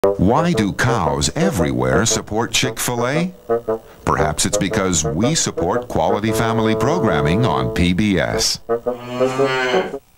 Why do cows everywhere support Chick-fil-A? Perhaps it's because we support quality family programming on PBS.